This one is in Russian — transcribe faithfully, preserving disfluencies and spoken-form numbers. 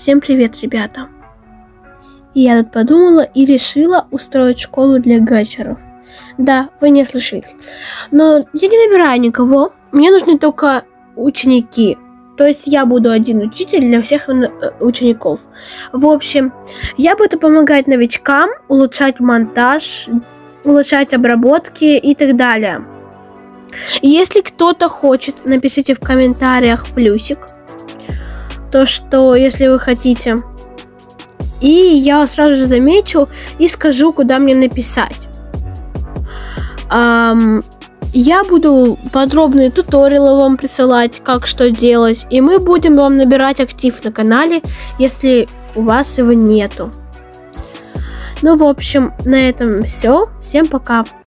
Всем привет, ребята! И я тут подумала и решила устроить школу для гачеров. Да, вы не слышались. Но я не набираю никого, мне нужны только ученики. То есть я буду один учитель для всех учеников. В общем, я буду помогать новичкам, улучшать монтаж, улучшать обработки и так далее. Если кто-то хочет, напишите в комментариях плюсик. То, что если вы хотите. И я сразу же замечу и скажу, куда мне написать. Эм, я буду подробные туториалы вам присылать, как что делать. И мы будем вам набирать актив на канале, если у вас его нету. Ну, в общем, на этом все. Всем пока.